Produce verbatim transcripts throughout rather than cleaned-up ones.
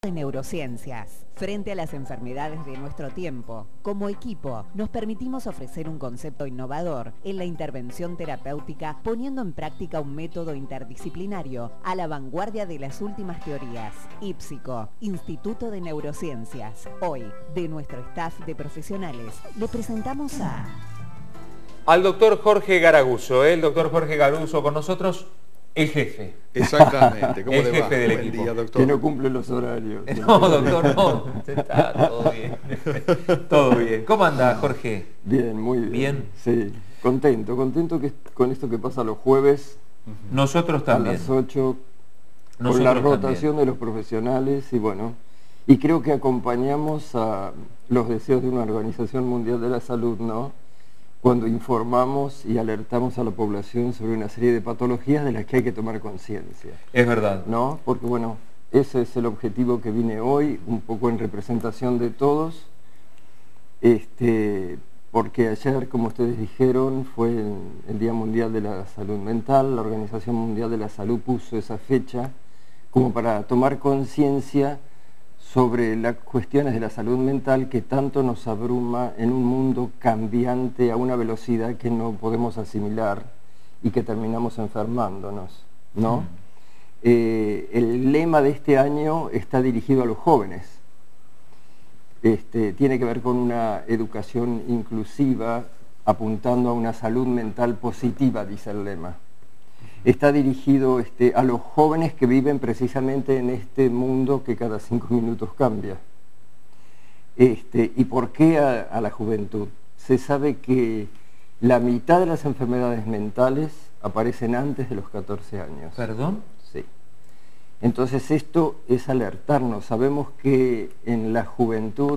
de Neurociencias. Frente a las enfermedades de nuestro tiempo, como equipo, nos permitimos ofrecer un concepto innovador en la intervención terapéutica, poniendo en práctica un método interdisciplinario a la vanguardia de las últimas teorías. IPSICO, Instituto de Neurociencias. Hoy, de nuestro staff de profesionales, le presentamos a... al doctor Jorge Garaguso. ¿eh? El doctor Jorge Garaguso con nosotros, el jefe. Exactamente. ¿Cómo el le jefe va? del Buen equipo. día, doctor. Que no cumple los horarios. No, doctor, no. Está todo bien. Todo bien. ¿Cómo anda, Jorge? Bien, muy bien. Bien. Sí, contento, contento que con esto que pasa los jueves Nosotros a también. las ocho, con Nosotros la rotación también. de los profesionales y bueno, y creo que acompañamos a los deseos de una Organización Mundial de la Salud, ¿no? Cuando informamos y alertamos a la población sobre una serie de patologías de las que hay que tomar conciencia. Es verdad. ¿No? Porque bueno, ese es el objetivo que vine hoy, un poco en representación de todos, este, porque ayer, como ustedes dijeron, fue el, el Día Mundial de la Salud Mental. La Organización Mundial de la Salud puso esa fecha como para tomar conciencia sobre las cuestiones de la salud mental que tanto nos abruma en un mundo cambiante a una velocidad que no podemos asimilar y que terminamos enfermándonos, ¿no? Mm. Eh, el lema de este año está dirigido a los jóvenes. Este, tiene que ver con una educación inclusiva, apuntando a una salud mental positiva, dice el lema. Está dirigido este, a los jóvenes que viven precisamente en este mundo que cada cinco minutos cambia. Este, ¿Y por qué a, a la juventud? Se sabe que la mitad de las enfermedades mentales aparecen antes de los catorce años. ¿Perdón? Sí. Entonces esto es alertarnos. Sabemos que en la juventud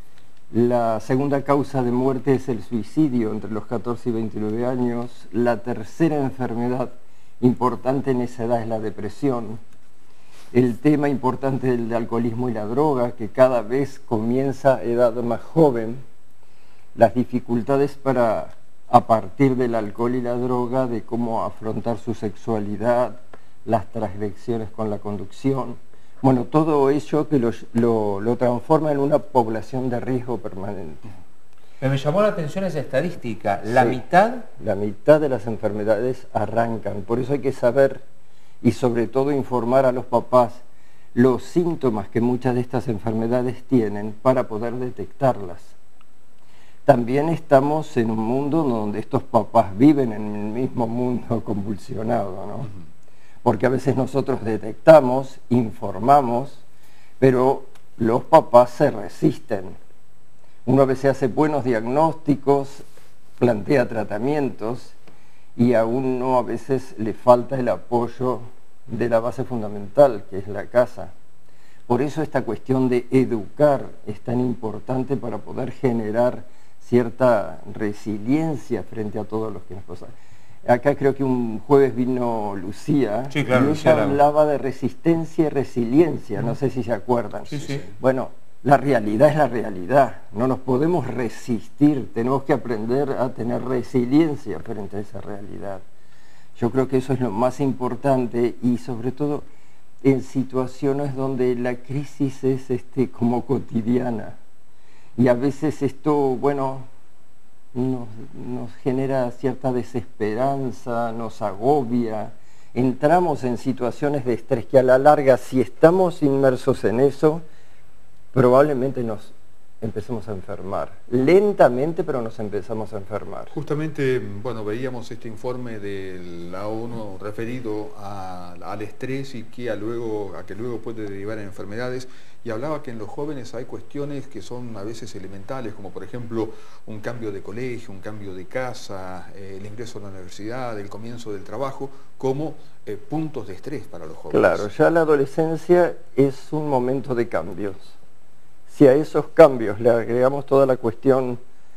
la segunda causa de muerte es el suicidio entre los catorce y veintinueve años. La tercera enfermedad importante en esa edad es la depresión. El tema importante del alcoholismo y la droga, que cada vez comienza a edad más joven. Las dificultades para, a partir del alcohol y la droga, de cómo afrontar su sexualidad, las transgresiones con la conducción. Bueno, todo ello que lo, lo, lo transforma en una población de riesgo permanente. Me llamó la atención esa estadística. La sí, mitad... La mitad de las enfermedades arrancan. Por eso hay que saber y sobre todo informar a los papás los síntomas que muchas de estas enfermedades tienen para poder detectarlas. También estamos en un mundo donde estos papás viven en el mismo mundo convulsionado, ¿no? Uh-huh. Porque a veces nosotros detectamos, informamos, pero los papás se resisten. Uno a veces hace buenos diagnósticos, plantea tratamientos y a uno a veces le falta el apoyo de la base fundamental, que es la casa. Por eso esta cuestión de educar es tan importante para poder generar cierta resiliencia frente a todos los que nos pasan. Acá creo que un jueves vino Lucía, sí, claro, y ella Lucía hablaba de resistencia y resiliencia, no sé si se acuerdan. Sí, sí. Bueno, la realidad es la realidad, no nos podemos resistir, tenemos que aprender a tener resiliencia frente a esa realidad. Yo creo que eso es lo más importante y sobre todo en situaciones donde la crisis es este, como cotidiana y a veces esto, bueno, nos, nos genera cierta desesperanza, nos agobia, entramos en situaciones de estrés que a la larga, si estamos inmersos en eso, probablemente nos empecemos a enfermar. Lentamente, pero nos empezamos a enfermar. Justamente, bueno, veíamos este informe de la ONU referido a, al estrés y que a, luego, a que luego puede derivar en enfermedades, y hablaba que en los jóvenes hay cuestiones que son a veces elementales, como por ejemplo un cambio de colegio, un cambio de casa, eh, el ingreso a la universidad, el comienzo del trabajo, como eh, puntos de estrés para los jóvenes. Claro, ya la adolescencia es un momento de cambios. Si a esos cambios le agregamos toda la cuestión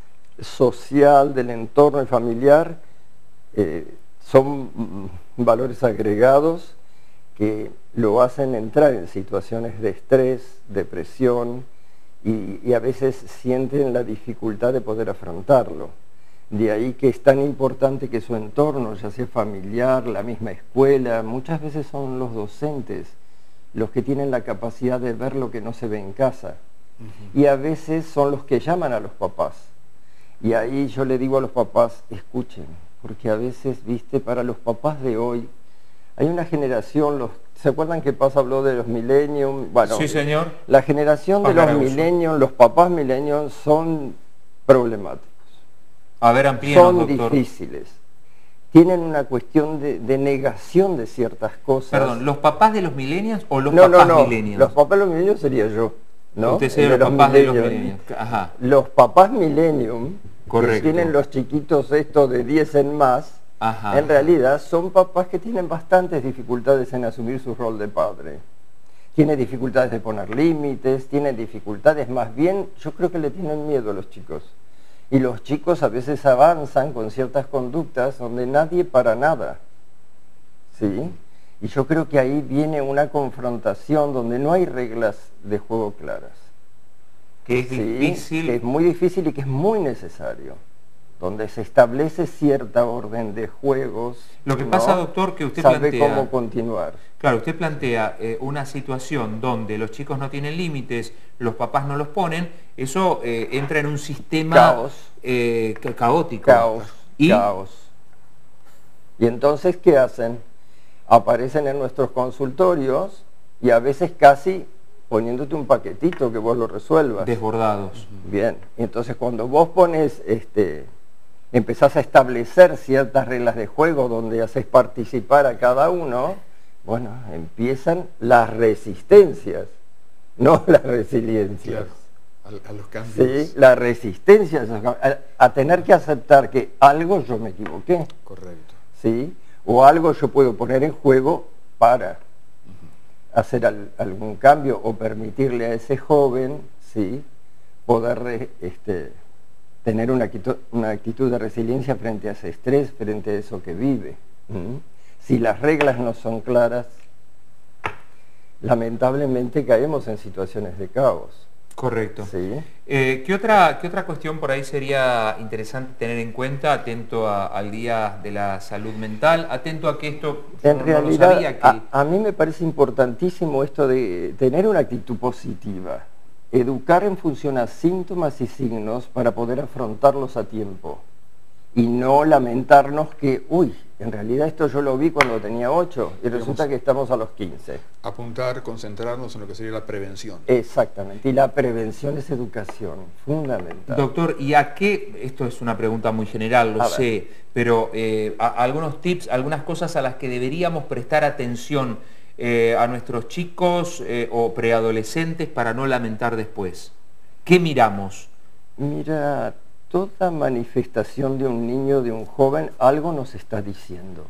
social del entorno y familiar, eh, son valores agregados que lo hacen entrar en situaciones de estrés, depresión y, y a veces sienten la dificultad de poder afrontarlo. De ahí que es tan importante que su entorno, ya sea familiar, la misma escuela, muchas veces son los docentes los que tienen la capacidad de ver lo que no se ve en casa. Uh-huh. Y a veces son los que llaman a los papás. Y ahí yo le digo a los papás, escuchen, porque a veces, viste, para los papás de hoy, hay una generación, los, ¿se acuerdan que Paz habló de los millennials? Bueno, sí, señor. La generación Paz de los Garaguso. millennials, los papás millennials son problemáticos. A ver, amplíenos, Son doctor. difíciles. Tienen una cuestión de, de negación de ciertas cosas. Perdón, ¿los papás de los millennials o los no, papás no, no. millennials? Los papás de los millennials sería yo, ¿no? Usted sería los papás de los millennials. Ajá. Los papás millennium, correcto, que tienen los chiquitos estos de diez en más, ajá, en realidad son papás que tienen bastantes dificultades en asumir su rol de padre. Tienen dificultades de poner límites, tienen dificultades, más bien, yo creo que le tienen miedo a los chicos. Y los chicos a veces avanzan con ciertas conductas donde nadie para nada, ¿sí? Y yo creo que ahí viene una confrontación donde no hay reglas de juego claras. Que es ¿sí? difícil. Que es muy difícil y que es muy necesario. Donde se establece cierta orden de juegos. Lo que ¿no? pasa, doctor, que usted sabe plantea... cómo continuar. Claro, usted plantea eh, una situación donde los chicos no tienen límites, los papás no los ponen, eso eh, entra en un sistema... Caos. Eh, ca caótico. Caos, ¿Y? caos. Y entonces, ¿qué hacen? Aparecen en nuestros consultorios y a veces casi poniéndote un paquetito que vos lo resuelvas. Desbordados. Bien, y entonces cuando vos pones, este, empezás a establecer ciertas reglas de juego donde haces participar a cada uno, bueno, empiezan las resistencias, no las resiliencias. Claro, a, a los cambios. Sí, la resistencia a, a tener que aceptar que algo yo me equivoqué. Correcto. ¿Sí? O algo yo puedo poner en juego para hacer al, algún cambio o permitirle a ese joven, ¿sí?, poder este, tener una actitud, una actitud de resiliencia frente a ese estrés, frente a eso que vive. ¿Mm? Si las reglas no son claras, lamentablemente caemos en situaciones de caos. Correcto. ¿Sí? Eh, ¿qué, otra, ¿Qué otra cuestión por ahí sería interesante tener en cuenta, atento a, al Día de la Salud Mental, atento a que esto en no, realidad, no lo sabía que... a, a mí me parece importantísimo esto de tener una actitud positiva, educar en función a síntomas y signos para poder afrontarlos a tiempo y no lamentarnos que, uy, en realidad esto yo lo vi cuando tenía ocho y resulta que estamos a los quince. Apuntar, concentrarnos en lo que sería la prevención. Exactamente, y la prevención es educación, fundamental. Doctor, ¿y a qué? Esto es una pregunta muy general, lo a sé, ver. pero eh, a, algunos tips, algunas cosas a las que deberíamos prestar atención eh, a nuestros chicos eh, o preadolescentes para no lamentar después. ¿Qué miramos? Mira, toda manifestación de un niño, de un joven, algo nos está diciendo.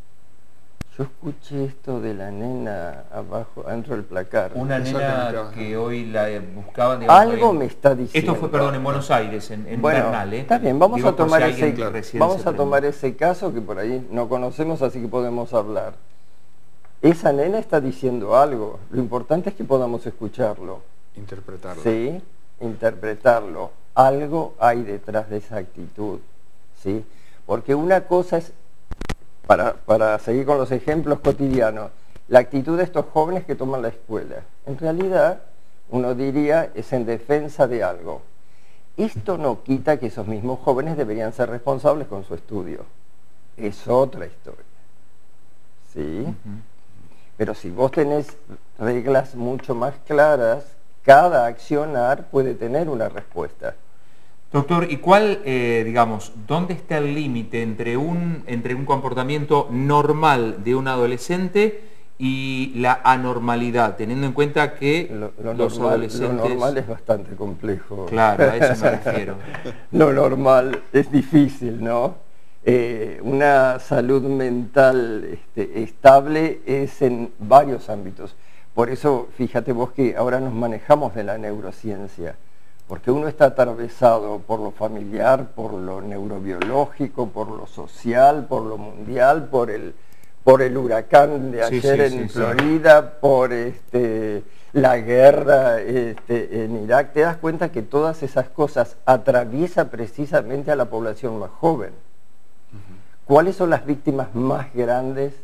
Yo escuché esto de la nena abajo, dentro del placar. Una nena que hoy la buscaban... Digamos, algo en, me está diciendo. Esto fue, perdón, en Buenos Aires, en, en bueno, Bernal, ¿eh? Está bien, vamos Digo, a tomar, si ese, vamos a tomar ese caso que por ahí no conocemos, así que podemos hablar. Esa nena está diciendo algo. Lo importante es que podamos escucharlo. Interpretarlo. Sí, interpretarlo. Algo hay detrás de esa actitud, ¿sí? Porque una cosa es, para, para seguir con los ejemplos cotidianos, la actitud de estos jóvenes que toman la escuela. En realidad, uno diría, es en defensa de algo. Esto no quita que esos mismos jóvenes deberían ser responsables con su estudio. Es otra historia, ¿sí? Uh-huh. Pero si vos tenés reglas mucho más claras, cada accionar puede tener una respuesta. Doctor, ¿y cuál, eh, digamos, dónde está el límite entre un, entre un comportamiento normal de un adolescente y la anormalidad, teniendo en cuenta que lo, lo los normal, adolescentes... Lo normal es bastante complejo. Claro, a eso me refiero. Lo normal es difícil, ¿no? Eh, una salud mental este, estable es en varios ámbitos. Por eso, fíjate vos que ahora nos manejamos de la neurociencia, porque uno está atravesado por lo familiar, por lo neurobiológico, por lo social, por lo mundial, por el, por el huracán de ayer sí, sí, en sí, Florida, sí. por este, la guerra este, en Irak. Te das cuenta que todas esas cosas atraviesan precisamente a la población más joven. Uh-huh. ¿Cuáles son las víctimas más grandes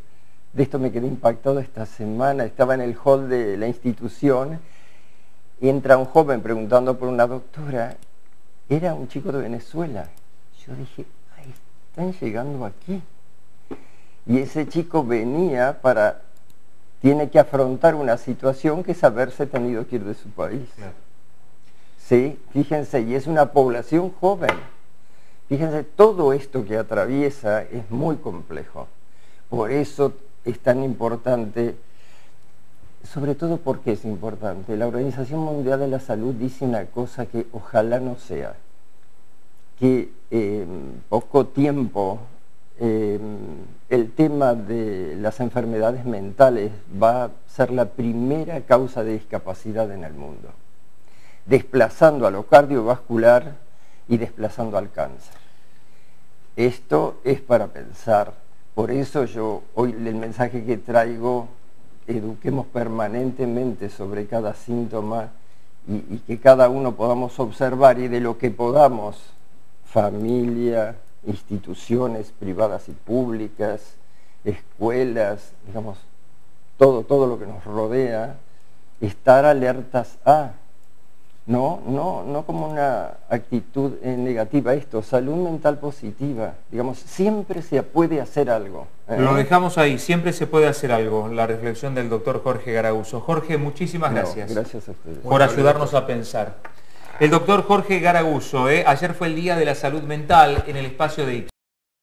de esto me quedé impactado esta semana, estaba en el hall de la institución, y entra un joven preguntando por una doctora, era un chico de Venezuela. Yo dije, ay, están llegando aquí. Y ese chico venía para, tiene que afrontar una situación que es haberse tenido que ir de su país. Claro. Sí, fíjense, y es una población joven. Fíjense, todo esto que atraviesa es muy complejo. Por eso es tan importante, sobre todo porque es importante. La Organización Mundial de la Salud dice una cosa que ojalá no sea, que en eh, poco tiempo eh, el tema de las enfermedades mentales va a ser la primera causa de discapacidad en el mundo, desplazando a lo cardiovascular y desplazando al cáncer. Esto es para pensar. Por eso yo, hoy el mensaje que traigo, eduquemos permanentemente sobre cada síntoma y, y que cada uno podamos observar, y de lo que podamos, familia, instituciones privadas y públicas, escuelas, digamos, todo, todo lo que nos rodea, estar alertas a, no, no, no como una actitud eh, negativa esto, salud mental positiva, digamos, siempre se puede hacer algo. ¿eh? Lo dejamos ahí, siempre se puede hacer algo, la reflexión del doctor Jorge Garaguso. Jorge, muchísimas gracias. No, gracias a ustedes. Por ayudarnos a pensar. El doctor Jorge Garaguso, ¿eh? Ayer fue el Día de la Salud Mental en el espacio de